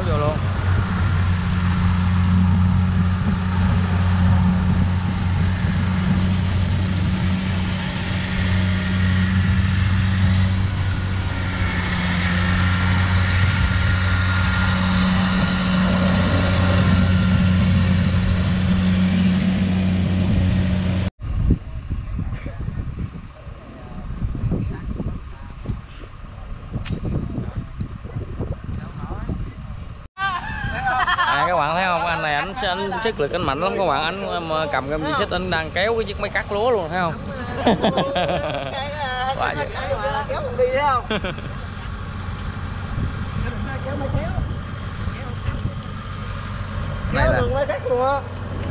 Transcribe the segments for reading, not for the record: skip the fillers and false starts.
vô luôn. Các bạn thấy không, anh này anh sức lực anh mạnh lắm các bạn, anh cầm cái xích anh đang kéo cái chiếc máy cắt lúa luôn, thấy không? Quá vậy. Kéo đi thấy không? Kéo đường máy cắt luôn á.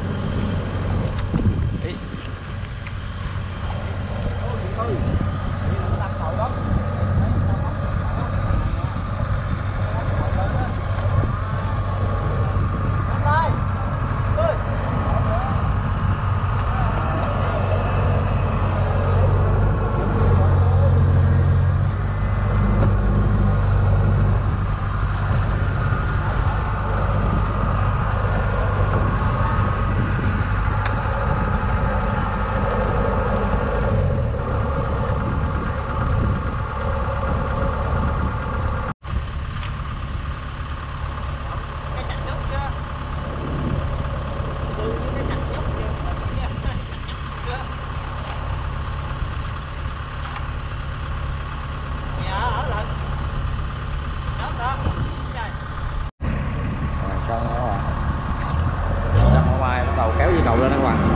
Kéo dây cầu lên đó các bạn.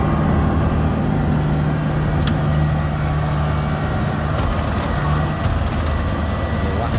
Nhiều quá.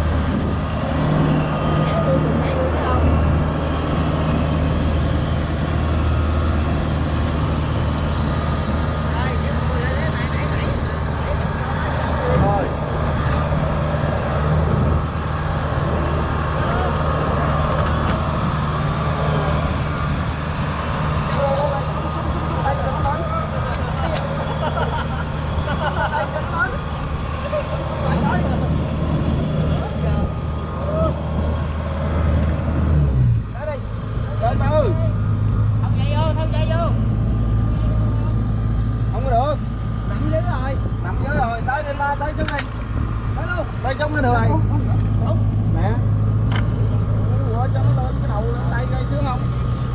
Đây chống nó được rồi. Nè. Rồi cho nó lên cái đầu lên đây coi sướng không?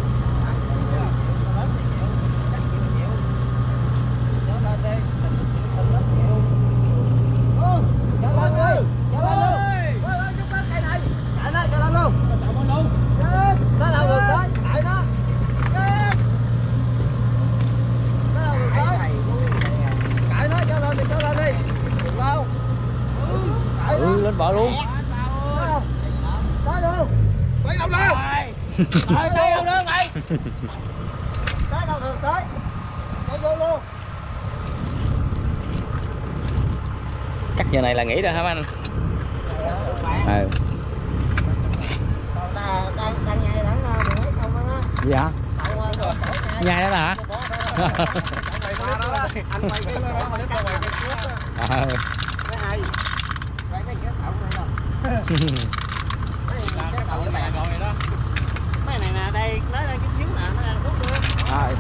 Lên bờ luôn. Tới luôn. Quay đầu lên. Tới đâu nữa mày? Tới đâu được tới. Chạy vô luôn. Cắt giờ này là nghỉ rồi hả anh? Ừ. Đang nhai đắng đường mấy không đó. Gì hả? Nhai đó hả? Anh quay cái đó mà quay cái trước á. Cái hay. Quay cái trước đậu này rồi. Cái đậu cái bè rồi đó. Mấy này nè, đây lấy đây chút xíu nè, nó đang xúc nữa. Rồi.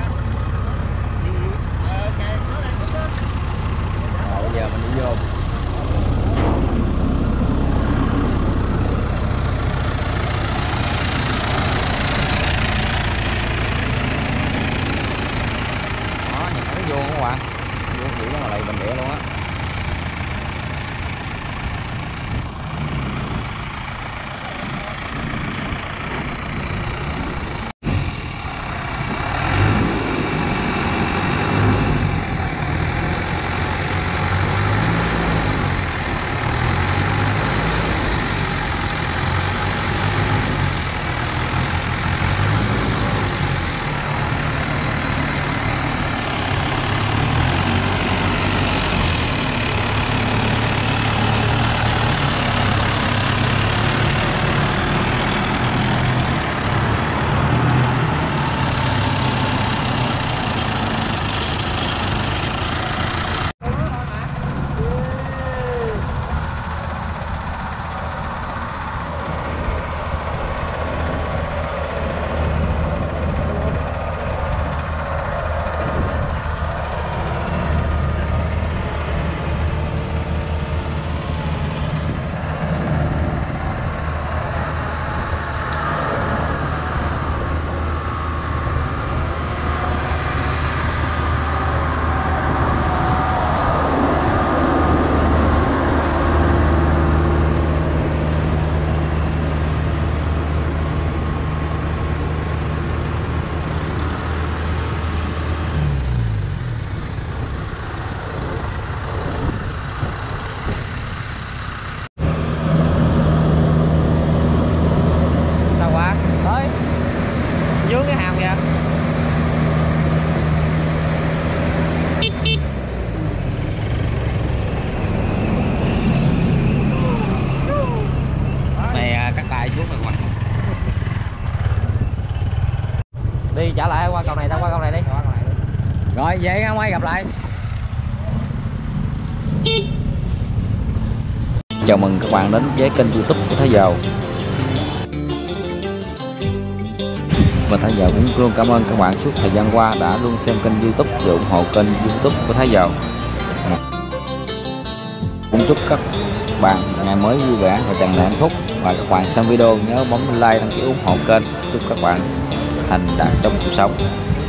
Kìa, nó đang xúc đó. Rồi bây giờ mình đi vô. Đó, nhìn thấy vô các bạn. Vô kiểu đó mà lại bình địa luôn á. đi trả lại qua cầu này, tao qua cầu này đi. Rồi về không ai gặp lại. Chào mừng các bạn đến với kênh YouTube của Thái Dầu. Và Thái Dầu cũng luôn cảm ơn các bạn suốt thời gian qua đã luôn xem kênh YouTube và ủng hộ kênh YouTube của Thái Dầu. Cũng chúc các bạn ngày mới vui vẻ và tràn đầy hạnh phúc. Và các bạn xem video nhớ bấm like, đăng ký ủng hộ kênh. Chúc các bạn thành đạt trong cuộc sống.